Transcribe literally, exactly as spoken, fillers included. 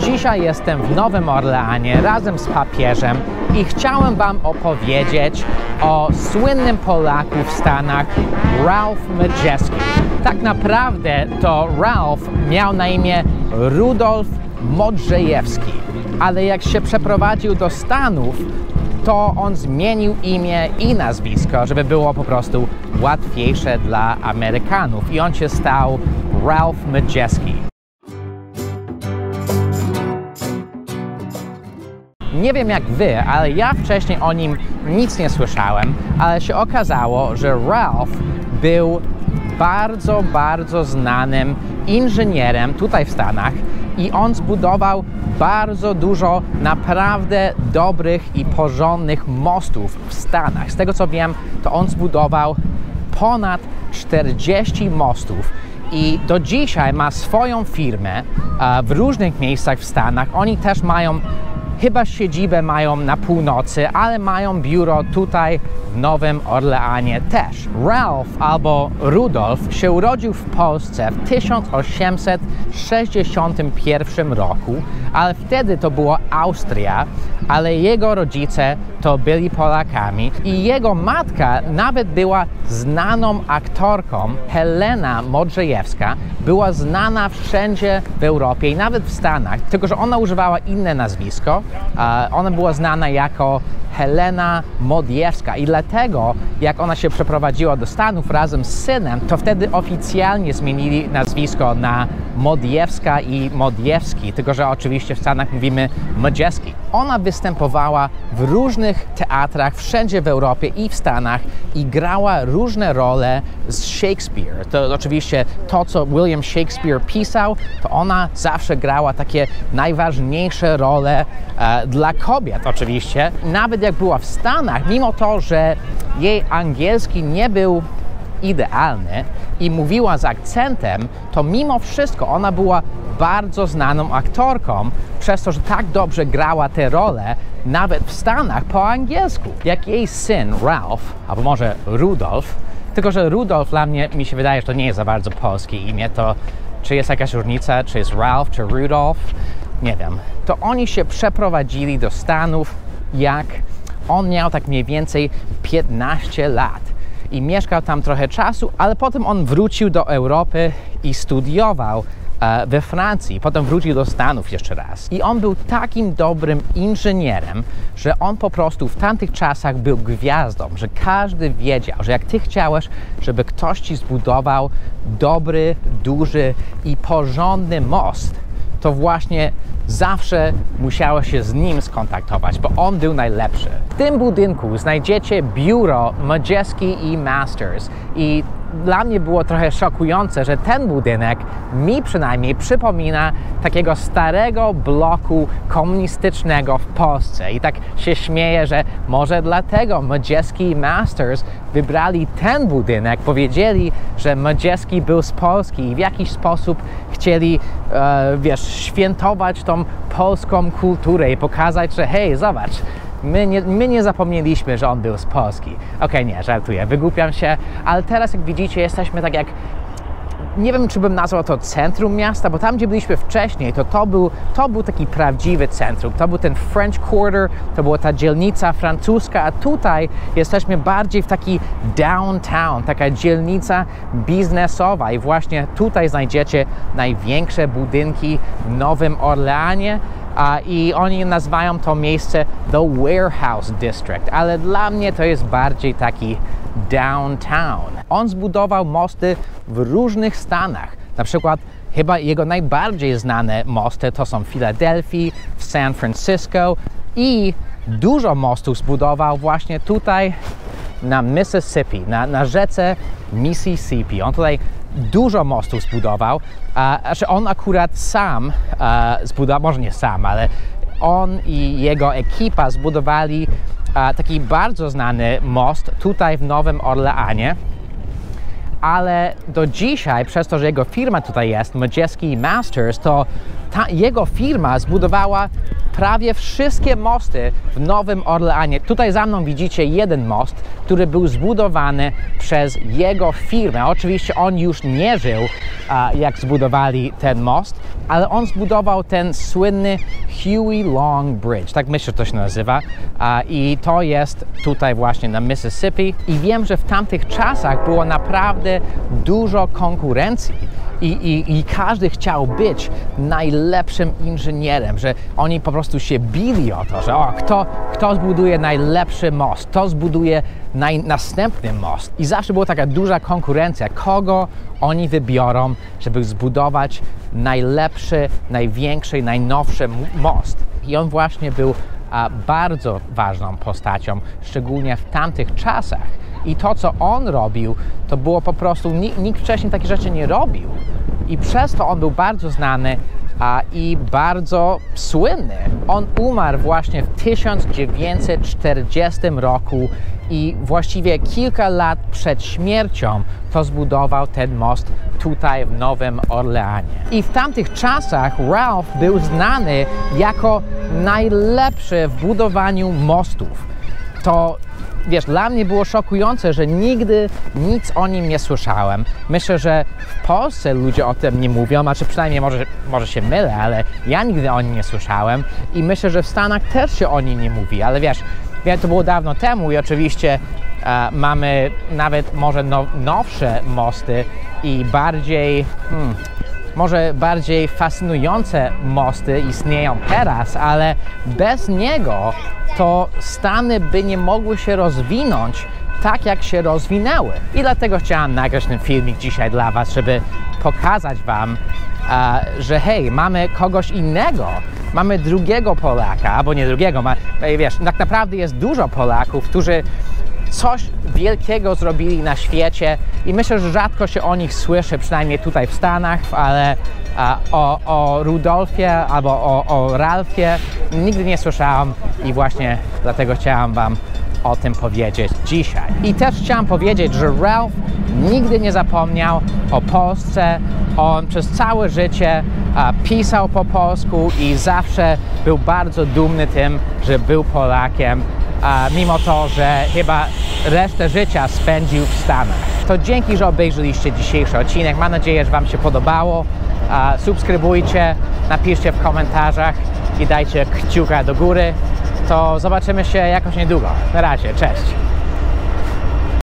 Dzisiaj jestem w Nowym Orleanie razem z papieżem i chciałem wam opowiedzieć o słynnym Polaku w Stanach, Ralph Modjeski. Tak naprawdę to Ralph miał na imię Rudolf Modrzejewski, ale jak się przeprowadził do Stanów, to on zmienił imię i nazwisko, żeby było po prostu łatwiejsze dla Amerykanów i on się stał Ralph Modjeski. Nie wiem jak wy, ale ja wcześniej o nim nic nie słyszałem, ale się okazało, że Ralph był bardzo, bardzo znanym inżynierem tutaj w Stanach i on zbudował bardzo dużo naprawdę dobrych i porządnych mostów w Stanach. Z tego co wiem, to on zbudował ponad czterdzieści mostów i do dzisiaj ma swoją firmę w różnych miejscach w Stanach. Oni też mają Chyba siedzibę mają na północy, ale mają biuro tutaj w Nowym Orleanie też. Ralph albo Rudolf się urodził w Polsce w tysiąc osiemset sześćdziesiątym pierwszym roku, ale wtedy to była Austria, ale jego rodzice to byli Polakami i jego matka nawet była znaną aktorką. Helena Modrzejewska była znana wszędzie w Europie i nawet w Stanach, tylko że ona używała inne nazwisko. Ona była znana jako Helena Modjewska i dlatego jak ona się przeprowadziła do Stanów razem z synem, to wtedy oficjalnie zmienili nazwisko na Modjewska i Modjewski, tylko że oczywiście w Stanach mówimy Modjeski. Ona występowała w różnych teatrach wszędzie w Europie i w Stanach i grała różne role z Shakespeare. To oczywiście to, co William Shakespeare pisał, to ona zawsze grała takie najważniejsze role e, dla kobiet oczywiście. Nawet jak była w Stanach, mimo to, że jej angielski nie był idealny i mówiła z akcentem, to mimo wszystko ona była bardzo znaną aktorką, przez to, że tak dobrze grała te role nawet w Stanach po angielsku. Jak jej syn Ralph, albo może Rudolf, tylko że Rudolf dla mnie, mi się wydaje, że to nie jest za bardzo polskie imię, to czy jest jakaś różnica, czy jest Ralph, czy Rudolf, nie wiem. To oni się przeprowadzili do Stanów, jak on miał tak mniej więcej piętnaście lat i mieszkał tam trochę czasu, ale potem on wrócił do Europy i studiował e, we Francji. Potem wrócił do Stanów jeszcze raz. I on był takim dobrym inżynierem, że on po prostu w tamtych czasach był gwiazdą, że każdy wiedział, że jak ty chciałeś, żeby ktoś ci zbudował dobry, duży i porządny most, to właśnie zawsze musiałeś się z nim skontaktować, bo on był najlepszy. W tym budynku znajdziecie biuro Modjeski i Masters i dla mnie było trochę szokujące, że ten budynek mi przynajmniej przypomina takiego starego bloku komunistycznego w Polsce i tak się śmieję, że może dlatego Modjeski i Masters wybrali ten budynek, powiedzieli, że Modjeski był z Polski i w jakiś sposób chcieli, e, wiesz, świętować tą polską kulturę i pokazać, że hej, zobacz, My nie, my nie zapomnieliśmy, że on był z Polski. Okej, okay, nie, żartuję, wygłupiam się, ale teraz jak widzicie, jesteśmy tak jak, nie wiem, czy bym nazwał to centrum miasta, bo tam, gdzie byliśmy wcześniej, to to był, to był taki prawdziwy centrum. To był ten French Quarter, to była ta dzielnica francuska, a tutaj jesteśmy bardziej w taki downtown, taka dzielnica biznesowa i właśnie tutaj znajdziecie największe budynki w Nowym Orleanie. Uh, i oni nazywają to miejsce The Warehouse District, ale dla mnie to jest bardziej taki downtown. On zbudował mosty w różnych stanach, na przykład chyba jego najbardziej znane mosty to są w Filadelfii, w San Francisco i dużo mostów zbudował właśnie tutaj na Mississippi, na, na rzece Mississippi. On tutaj dużo mostów zbudował, a, znaczy on akurat sam a, zbudował, może nie sam, ale on i jego ekipa zbudowali a, taki bardzo znany most tutaj w Nowym Orleanie, ale do dzisiaj, przez to, że jego firma tutaj jest, Modjeski Masters, to ta, jego firma zbudowała prawie wszystkie mosty w Nowym Orleanie. Tutaj za mną widzicie jeden most, który był zbudowany przez jego firmę. Oczywiście on już nie żył, jak zbudowali ten most, ale on zbudował ten słynny Huey Long Bridge. Tak myślę, że to się nazywa. I to jest tutaj właśnie na Mississippi. I wiem, że w tamtych czasach było naprawdę dużo konkurencji. I, i, I każdy chciał być najlepszym inżynierem, że oni po prostu się bili o to, że o, kto, kto zbuduje najlepszy most, kto zbuduje naj, następny most. I zawsze była taka duża konkurencja, kogo oni wybiorą, żeby zbudować najlepszy, największy, najnowszy most. I on właśnie był a, bardzo ważną postacią, szczególnie w tamtych czasach. I to, co on robił, to było po prostu, nikt, nikt wcześniej takich rzeczy nie robił. I przez to on był bardzo znany a, i bardzo słynny. On umarł właśnie w tysiąc dziewięćset czterdziestym roku i właściwie kilka lat przed śmiercią to zbudował ten most tutaj w Nowym Orleanie. I w tamtych czasach Ralph był znany jako najlepszy w budowaniu mostów. To wiesz, dla mnie było szokujące, że nigdy nic o nim nie słyszałem. Myślę, że w Polsce ludzie o tym nie mówią, znaczy przynajmniej może, może się mylę, ale ja nigdy o nim nie słyszałem i myślę, że w Stanach też się o nim nie mówi, ale wiesz, wiem, to było dawno temu i oczywiście e, mamy nawet może now, nowsze mosty i bardziej, hmm, może bardziej fascynujące mosty istnieją teraz, ale bez niego to Stany by nie mogły się rozwinąć tak, jak się rozwinęły. I dlatego chciałem nagrać ten filmik dzisiaj dla Was, żeby pokazać Wam, a, że hej, mamy kogoś innego. Mamy drugiego Polaka, albo nie drugiego, ma, wiesz, tak naprawdę jest dużo Polaków, którzy coś wielkiego zrobili na świecie i myślę, że rzadko się o nich słyszy, przynajmniej tutaj w Stanach, ale a, o, o Rudolfie albo o, o Ralphie nigdy nie słyszałam i właśnie dlatego chciałam Wam o tym powiedzieć dzisiaj. I też chciałam powiedzieć, że Ralph nigdy nie zapomniał o Polsce. On przez całe życie a, pisał po polsku i zawsze był bardzo dumny tym, że był Polakiem, a, mimo to, że chyba resztę życia spędził w Stanach. To dzięki, że obejrzeliście dzisiejszy odcinek. Mam nadzieję, że Wam się podobało. A, subskrybujcie, napiszcie w komentarzach i dajcie kciuka do góry. To zobaczymy się jakoś niedługo. Na razie, cześć!